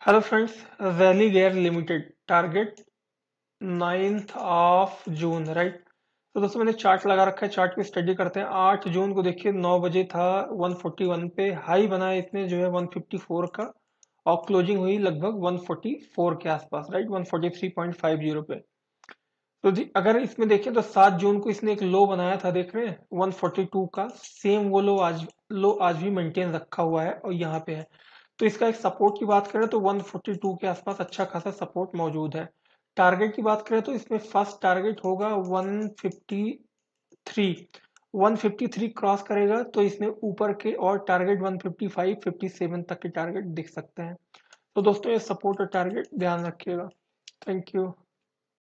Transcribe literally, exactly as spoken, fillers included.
Hello friends, Valley Gear Limited target ninth of June, right. तो दोस्तों मैंने chart लगा रखा है, चार्ट की स्टडी करते हैं। आठ जून को देखिए नौ बजे था वन फोर्टी वन पे, हाई बनाया इसने जो है वन फिफ्टी फोर का, और क्लोजिंग हुई लगभग वन फोर्टी फोर के आसपास, right, one forty three point five zero पे। तो जी अगर इसमें देखें तो सात जून को इसने एक लो बनाया था, देख रहे हैं वन फोर्टी टू का, सेम वो लो आज लो आज भी मेंटेन रखा हुआ है और यहाँ पे है। तो इसका एक सपोर्ट की बात करें तो वन फोर्टी टू के आसपास अच्छा खासा सपोर्ट मौजूद है। टारगेट की बात करें तो इसमें फर्स्ट टारगेट होगा one fifty three. One fifty three cross करेगा तो इसमें ऊपर के और target one fifty five fifty seven तक के टारगेट दिख सकते हैं। तो दोस्तों ये सपोर्ट और टारगेट ध्यान रखिएगा। Thank you.